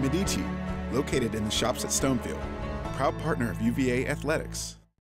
MidiCi, located in the shops at Stonefield, proud partner of UVA Athletics.